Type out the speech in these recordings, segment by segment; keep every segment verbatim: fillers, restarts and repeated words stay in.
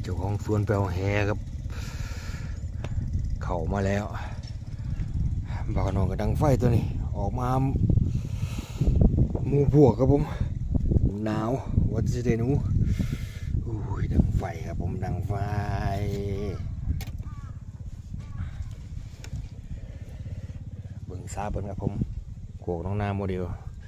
จ้าของสวนแปลวแฮครับเข้ามาแล้วบ่าวนอนกับดังไฟตัวนี้ออกมาหมู่พวกครับผมหนาววัดสิเดนูอุ้ยดังไฟครับผมดังไฟเบิ่งซาเบิ่งครับผมโขกน้องนาโมเดล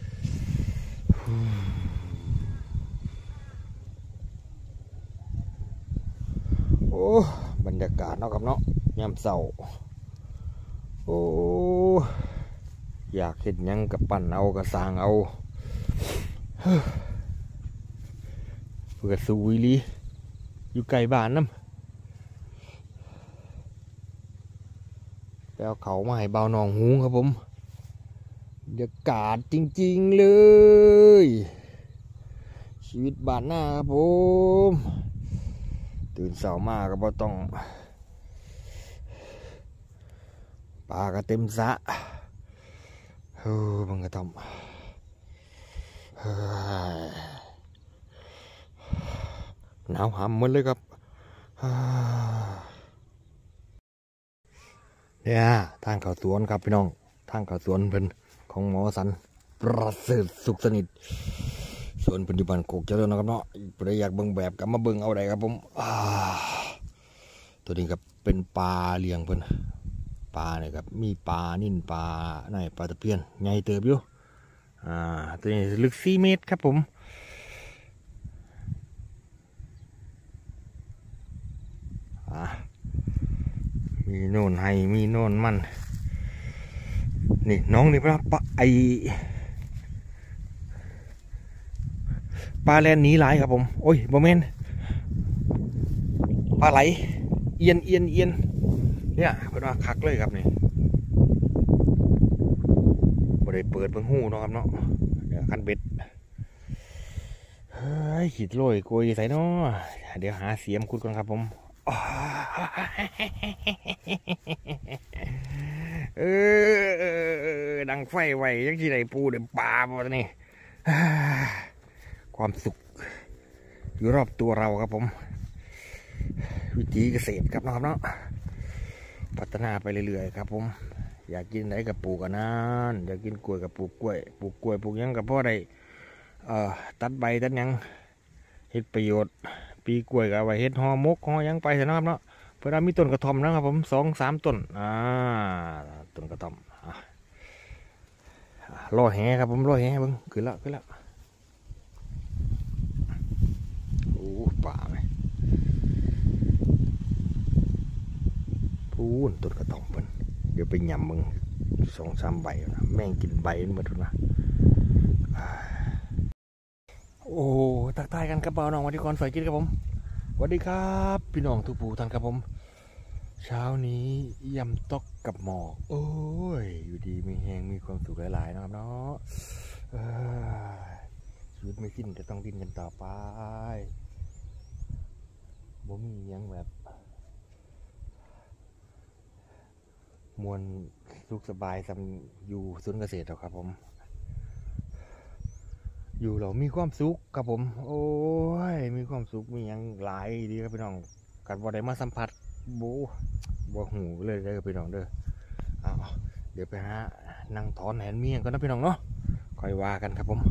โอ้บรรยากาศเนาะครับเนาะยามเช้าโอ้อยากเห็นยังกับปั่นเอากับสางเอาเพื่อสูวิลีอยู่ไกลบ้านน้ำไปเอาเขามาให้เบาหนองหูครับผมบรรยากาศจริงๆเลยชีวิตบ้านหน้าครับผมตื่นเช้ามาก็บ่ต้องปลาก็เต็มสระเฮ้ยมันก็ต้องหนาวหำหมดเลยครับเนี่ยทางเขาสวนครับพี่น้องทางเขาสวนเป็นของหมอสันประเสริฐสุขสนิทสวนปัจจุบันโคกเจริญนะครับเนาะใครอยากเบิ่งแบบกับมาเบิ่งเอาได้ครับผมตัวนี้ครับเป็นปลาเลี้ยงเพิ่นปลาเนี่ยครับมีปลานิ่นปลาไหนปลาตะเพียนใหญ่เติบอยู่อ่าตัวนี้ลึกสี่เมตรครับผมอ่ามีโน่นให้มีโน่นมันนี่น้องนี่ปลาปลาไอปลาแลนหนีหลายครับผมโอ้ยบอมเมนปลาไหลเอียนเอียนเอียนเนี่ยเป็นว่าคักเลยครับนี่บ่ได้เปิดเบิ่งหูเนาะครับเนาะเดี๋ยวคันเบ็ดเฮ้ยขีดโรยกุยใส่เนาะเดี๋ยวหาเสียมคุดก่อนครับผมเออดังไฟไว้ยังที่ไหนปูเดี๋ยวปลาบ่นี่ความสุขอยู่รอบตัวเราครับผมวิถีเกษตรครับนะครับเนาะพัฒนาไปเรื่อยๆครับผมอยากกินไหนกับปลูกกันนั่นอยากกินกล้วยกับปลูกกล้วยปลูกกล้วยปลูกยังกับพ่อได้เอ่อตัดใบตัดยังเฮ็ดประโยชน์ปีกล้วยกับไว้เฮ็ดห่อมกห่อยังไปเถอะนะครับเนาะเพื่อมีต้นกระท่อมนะครับผมสองสามต้นอ่าต้นกระท่อมล่อแหครับผมล่อแหเบิ้งขึ้นละขึ้นละโอ้ป่าไหมพูนต้นกระท่อมเพิ่นเดี๋ยวไปยำมึงสองสามใบนะแม่งกินใบหมดนะโอ้ทักทายกันกระเป๋าน้องวันที่ก่อนสวยกินครับผมสวัสดีครับพี่น้องทุกผู้ท่านครับผมเช้านี้ยำตกกับหมอกโอ้ยอยู่ดีมีแหงมีความสุขหลายๆนะครับเนาะชีวิตไม่สิ้นจะต้องดิ้นกันต่อไปบ่มียังแบบมวลสุขสบายสำอยู่สวนเกษตรหรอกครับผมอยู่เรามีความสุขครับผมโอ้ยมีความสุขมียังหลายดีครับพี่น้องกันบ่ได้มาสัมผัสโบบ่หูเลยเลยพี่น้องเด้อเอาเดี๋ยวไปหานั่งถอนแหนเมียงกันนะพี่น้องเนาะค่อยว่ากันครับผม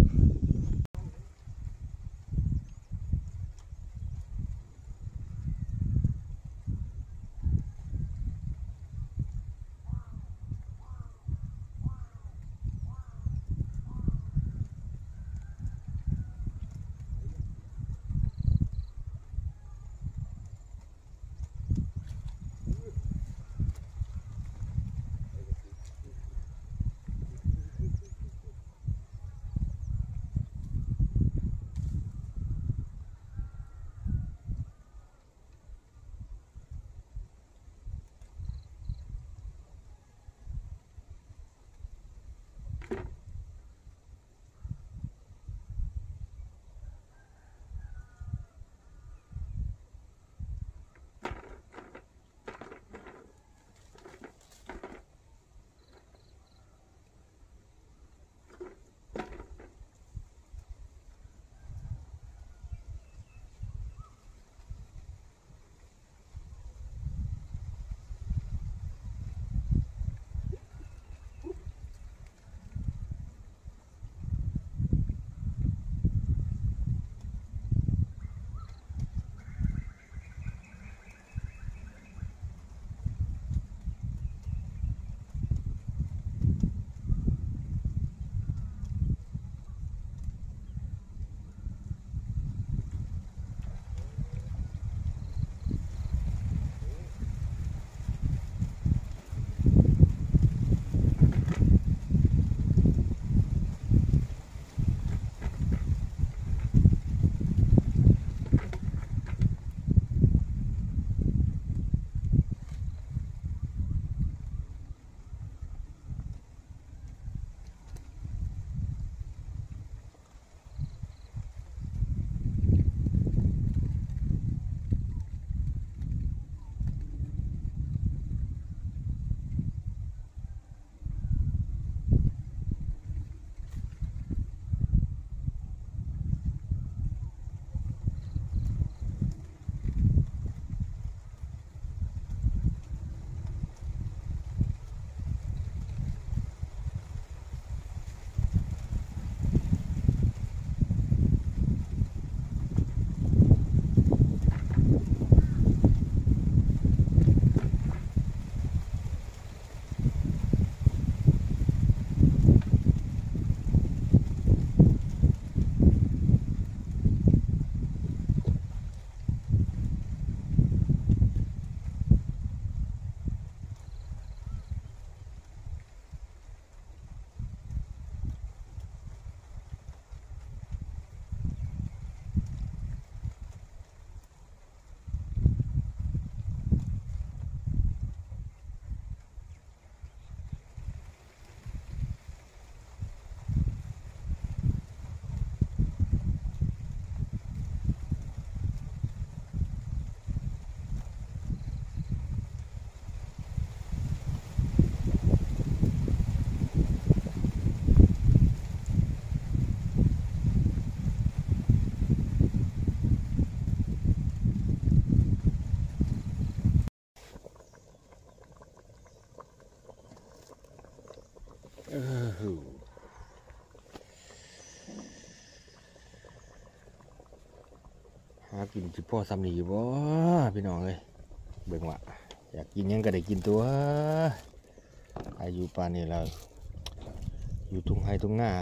กินจิพ่อซ้ำนี่บ่พี่น้องเลยเบิ่งว่าอยากกินยังก็ได้กินตัวอายุป่านนี้เราอยู่ทุ่งไร่ทุ่งนา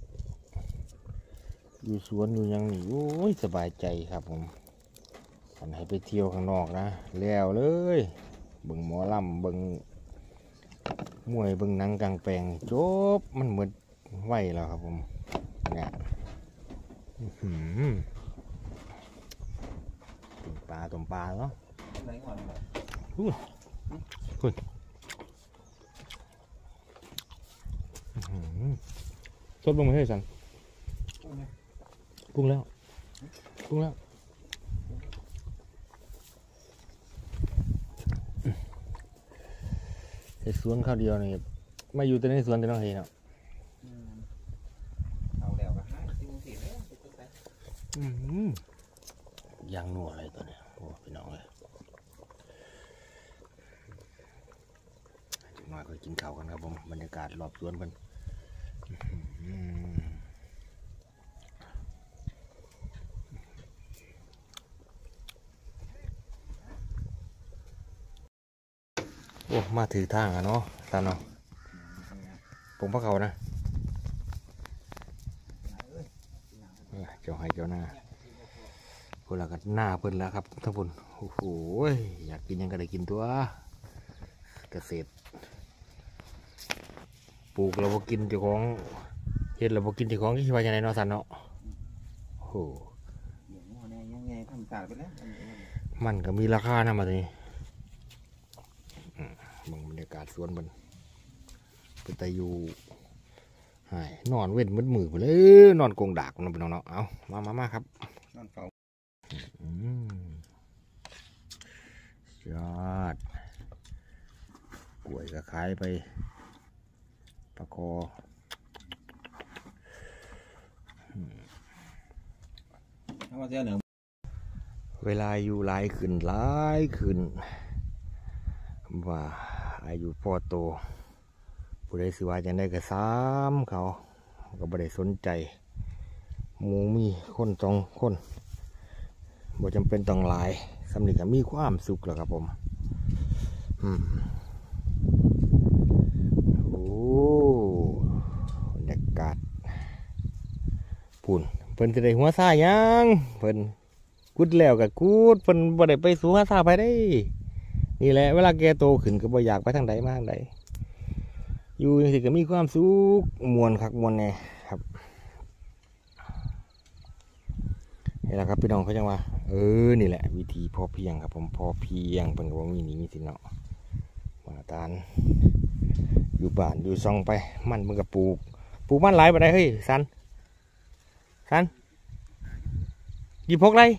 อยู่สวนอยู่ยังนี่โอ้ยสบายใจครับผมอันให้ไปเที่ยวข้างนอกนะแล้วเลยเบิ่งหมอลำเบิ่งมวยเบิ่งหนังกลางแปลงจบมันหมดไหวแล้วครับผมเนี่ยต้มปลาต้มปลาเนาะอุ้ยอุ้ยสดลงมาให้สันกุ้งแล้วกุ้งแล้วในสวนข้าวเดียวนี่ไม่อยู่แต่ในสวนแต่น้องเฮเนาะยางนัวอะไรตัวเนี้ยโอ้พี่น้องเลยมาก็กินข้าวกันครับผมบรรยากาศรอบสวนกันโอ้มาถือทางอะเนาะตาเนาะผมพระเขานะเจ้าให้เจ้าหน้าคนละกันหน้าเพิ่นแล้วครับท่านผู้ชมโอ้โหอยากกินยังก็ได้กินตัวเกษตรปลูกเราบ่กินเจ้าของเฮ็ดเราบ่กินเจ้าของที่ว่าอย่างไรเนาะสันเนาะโอ้โหมันก็มีราคานะมาทีนี้บรรยากาศสวนมันเป็นตาอยู่หายนอนเว้นมืดมือไปเลยนอนกงดากมันเป็นน้องๆเอามามามาครับนอนเฝ้ายอดกล้วยก็ขายไปปลาคอเวลาอยู่หลายขึ้นหลายขึ้นว่าอายุพ่อโตผู้ใดสิว่าจะได้ก็ซ้ำเขาก็บ่ได้สนใจหมูมีคนสองคนบ่จำเป็นต้องหลายสำนึกก็มีความสุขแล้วครับผมอืมโอ้บรรยากาศปุ่นเพิ่นจะได้หัวซ่ายังเพิ่นกุดแล้วกับกุดเพิ่นบ่ได้ไปสู่หัวซ่าไปได้นี่แหละเวลาแกโตขึ้นก็บ่อยากไปทางใดมาทางใดอยู่จังซี่ก็มีความสุขมวนคักมวนแน่ครับนี่แหละครับพี่น้องเขาจังว่าเออนี่แหละวิธีพอเพียงครับผมพอเพียงเพิ่นก็บ่มีหนี้มีสินเนาะมาตานอยู่บ้านอยู่ซองไปมันเพิ่นก็ปลูกปลูกมันหลายบ่ได้เฮ้ยสันสันยี่สิบหกไร่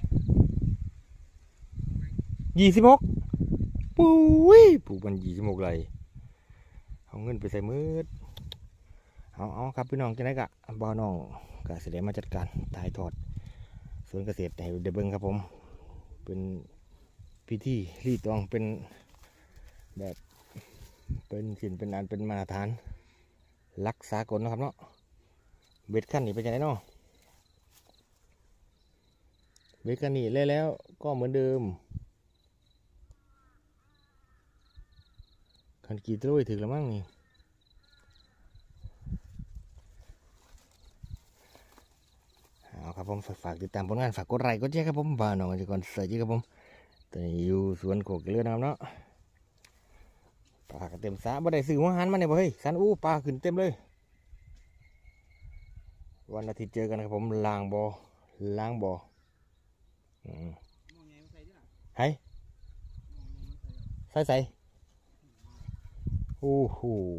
ยี่สิบหกปุ้ยปลูกมันยี่สิบหกไร่เอาเงินไปใส่มืดเอาเอาครับพี่น้องจะได้กะบ่าวน้องก็แสดงมาจัดการถ่ายทอดสวนเกษตรให้เดเบิ้งครับผมเป็นพิธีรีตองเป็นแบบเป็นสินเป็นอันเป็นมาตรฐานรักษากฎนะครับเนาะเบ็ดขั้นนี่เป็นยังไงเนาะเบ็ดขั้นนี่เล่แล้วก็เหมือนเดิมคันกี่ตัวถึงแล้วมั้งนี่เอาครับผมฝากติดตามผลงานฝากกดไลค์กดแชร์ครับผมบ้านน้องจะก่อนใส่จีครับผมตอนนี้อยู่สวนโคกเรือนะครับเนาะปลาเต็มสระบ่ได้ซื้อหัวหันมาเนี่ยบ่เฮ้ยสันอู้ปลาขึ้นเต็มเลยวันอาทิตย์เจอกันครับผมล้างบ่อล้างบ่อเฮ้ยใส่ใส่โอ้โห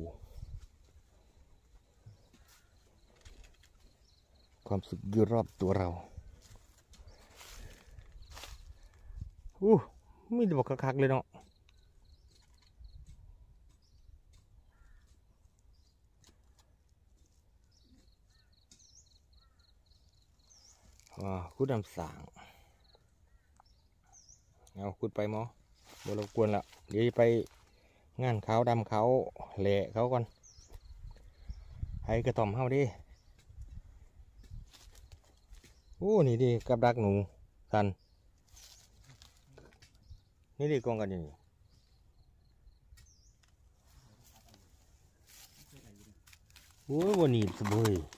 ความสุขอยู่รอบตัวเราอู้มีแต่บอกคักๆเลยเนาะอ่าคุดดำสางเอาคุดไปหมอบ่รบกวนละเดี๋ยวไปงานเขาดำเขาแหล่เขาก่อนให้กระต่อมเฮาดิโอ้นี่ดิกับดักหนูสันนี่ดีกองกันอยู่นี่โอ้ยวันนี้สบาย